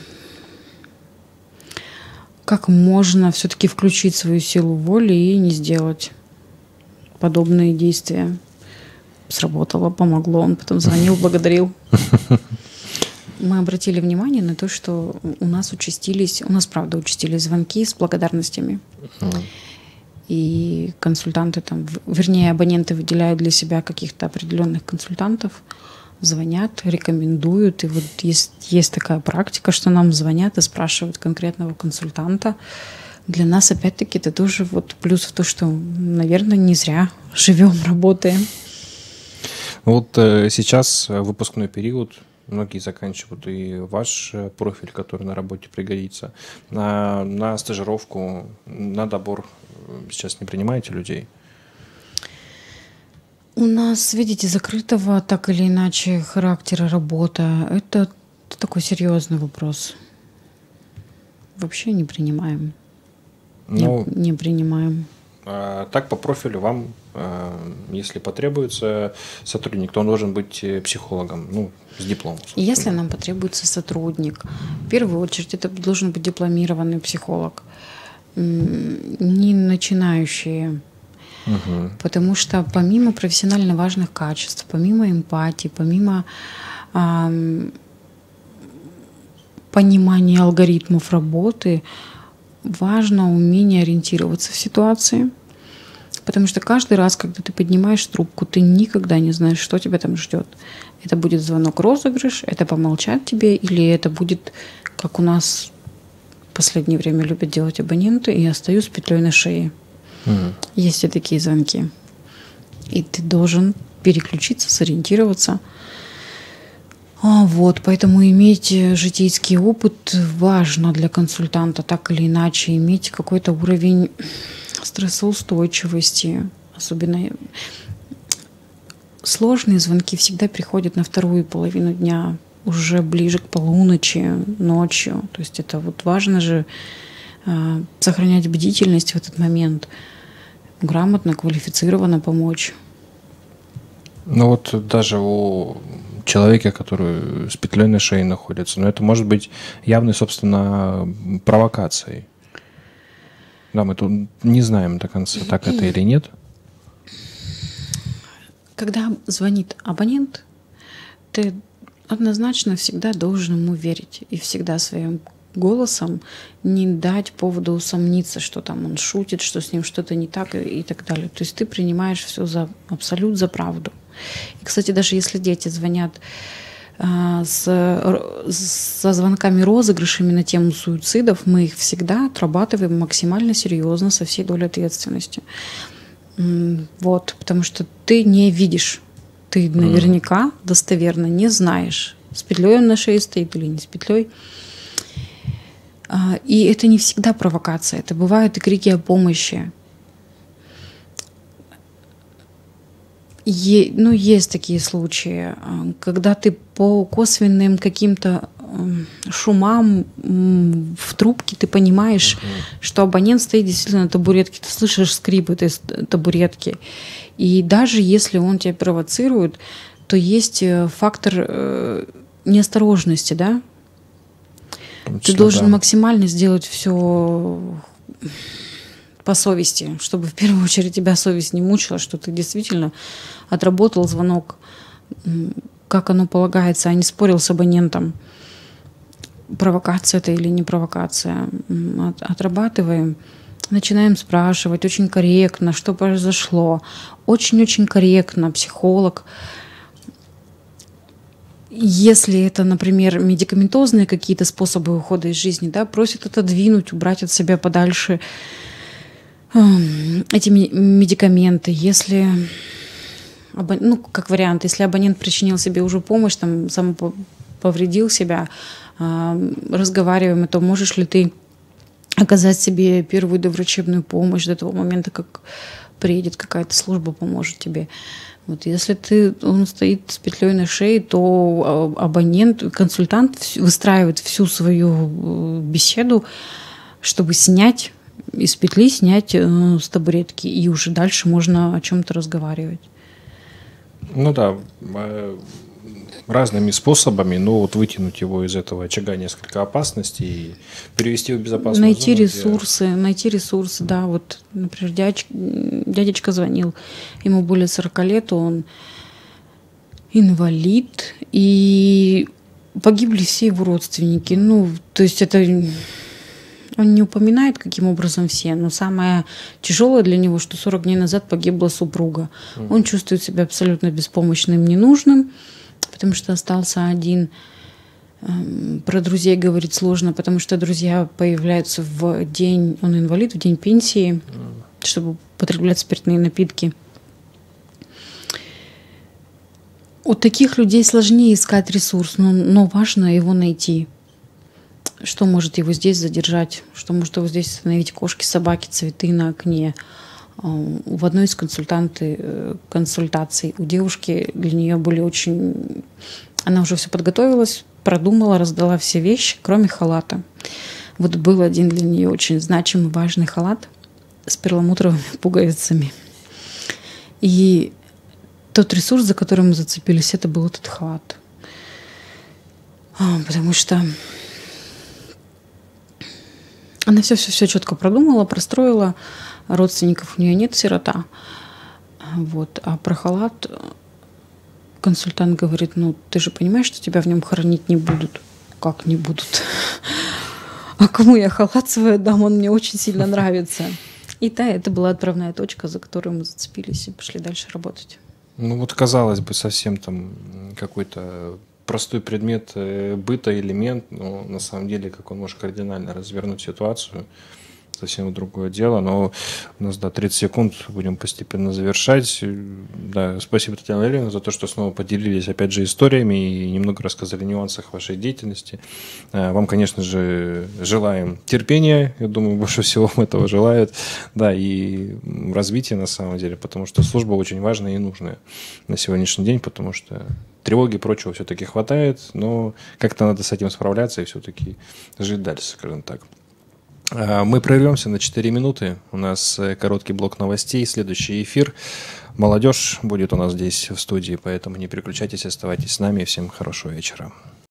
как можно все-таки включить свою силу воли и не сделать подобные действия. Сработало, помогло. Он потом звонил, благодарил. Мы обратили внимание на то, что у нас участились, у нас, правда, участились звонки с благодарностями. Uh-huh. И консультанты там, вернее, абоненты выделяют для себя каких-то определенных консультантов, звонят, рекомендуют. И вот есть, есть такая практика, что нам звонят и спрашивают конкретного консультанта. Для нас, опять-таки, это тоже вот плюс в то, что, наверное, не зря живем, работаем. Вот э, сейчас выпускной период, многие заканчивают, и ваш профиль, который на работе пригодится. На, на стажировку, на добор сейчас не принимаете людей? У нас, видите, закрытого так или иначе характера работа. Это такой серьезный вопрос. Вообще не принимаем. Ну, не, не принимаем. А, так по профилю вам, а, если потребуется сотрудник, то он должен быть психологом, ну, с дипломом. Если нам потребуется сотрудник, в первую очередь это должен быть дипломированный психолог, не начинающие. Угу. Потому что помимо профессионально важных качеств, помимо эмпатии, помимо э, понимания алгоритмов работы, важно умение ориентироваться в ситуации. Потому что каждый раз, когда ты поднимаешь трубку, ты никогда не знаешь, что тебя там ждет. Это будет звонок-розыгрыш, это помолчать тебе, или это будет, как у нас в последнее время любят делать абоненты, и я стою с петлей на шее. Mm. Есть и такие звонки. И ты должен переключиться, сориентироваться. А вот, поэтому иметь житейский опыт важно для консультанта, так или иначе, иметь какой-то уровень стрессоустойчивости. Особенно сложные звонки всегда приходят на вторую половину дня, уже ближе к полуночи, ночью. То есть это вот важно же э, сохранять бдительность в этот момент, грамотно, квалифицированно помочь. Ну вот даже у человека, который с петлей на шее находится, но это может быть явной, собственно, провокацией. Да, мы тут не знаем до конца, так это или нет. Когда звонит абонент, ты однозначно всегда должен ему верить и всегда своим голосом не дать поводу усомниться, что там он шутит, что с ним что-то не так и, и так далее. То есть ты принимаешь все за абсолют за правду. И, кстати, даже если дети звонят а, с, со звонками розыгрышами на тему суицидов, мы их всегда отрабатываем максимально серьезно, со всей долей ответственности. Вот, потому что ты не видишь, ты наверняка достоверно не знаешь, с петлей он на шее стоит или не с петлей. И это не всегда провокация, это бывают и крики о помощи. Е, ну, есть такие случаи, когда ты по косвенным каким-то шумам в трубке ты понимаешь, uh-huh. что абонент стоит действительно на табуретке, ты слышишь скрип этой табуретки. И даже если он тебя провоцирует, то есть фактор неосторожности, да? Ты должен да. максимально сделать все по совести, чтобы в первую очередь тебя совесть не мучила, что ты действительно отработал звонок, как оно полагается, а не спорил с абонентом. Провокация это или не провокация. Отрабатываем. начинаем спрашивать очень корректно, что произошло. Очень-очень корректно психолог. Если это, например, медикаментозные какие-то способы ухода из жизни, да, просит отодвинуть, убрать от себя подальше эти медикаменты. Если, ну, как вариант, если абонент причинил себе уже помощь, там, сам повредил себя, разговариваем о том, можешь ли ты оказать себе первую доврачебную помощь до того момента, как приедет какая-то служба, поможет тебе. Вот, если ты, он стоит с петлей на шее, то абонент, консультант выстраивает всю свою беседу, чтобы снять из петли, снять с табуретки, и уже дальше можно о чем-то разговаривать. Ну да, разными способами, но вот вытянуть его из этого очага несколько опасностей и перевести в безопасную найти зону, ресурсы, где... найти ресурсы, да, вот, например, дядь, дядечка звонил, ему более сорока лет, он инвалид, и погибли все его родственники, ну, то есть это... Он не упоминает, каким образом все, но самое тяжелое для него, что сорок дней назад погибла супруга. Mm. Он чувствует себя абсолютно беспомощным, ненужным, потому что остался один. Про друзей говорить сложно, потому что друзья появляются в день, он инвалид, в день пенсии, mm. чтобы употреблять спиртные напитки. У таких людей сложнее искать ресурс, но, но важно его найти. Что может его здесь задержать, что может его здесь остановить: кошки, собаки, цветы на окне. В одной из консультанты, консультаций у девушки, для нее были очень... Она уже все подготовилась, продумала, раздала все вещи, кроме халата. Вот был один для нее очень значимый, важный халат с перламутровыми пуговицами. И тот ресурс, за который мы зацепились, это был этот халат. Потому что она все-все-все четко продумала, простроила. Родственников у нее нет, сирота. Вот. А про халат консультант говорит: ну, ты же понимаешь, что тебя в нем хоронить не будут. Как не будут? А кому я халат свой отдам? Он мне очень сильно нравится. И да, это была отправная точка, за которую мы зацепились и пошли дальше работать. Ну вот, казалось бы, совсем там какой-то простой предмет быта, элемент, но на самом деле, как он может кардинально развернуть ситуацию, совсем другое дело. Но у нас, да, тридцать секунд, будем постепенно завершать. Да, спасибо, Татьяна Валерьевна, за то, что снова поделились, опять же, историями и немного рассказали о нюансах вашей деятельности. Вам, конечно же, желаем терпения, я думаю, больше всего вам этого желают, да, и развития на самом деле, потому что служба очень важная и нужная на сегодняшний день, потому что тревоги и прочего все-таки хватает, но как-то надо с этим справляться и все-таки жить дальше, скажем так. Мы прервемся на четыре минуты. У нас короткий блок новостей, следующий эфир. Молодежь будет у нас здесь в студии, поэтому не переключайтесь, оставайтесь с нами. Всем хорошего вечера.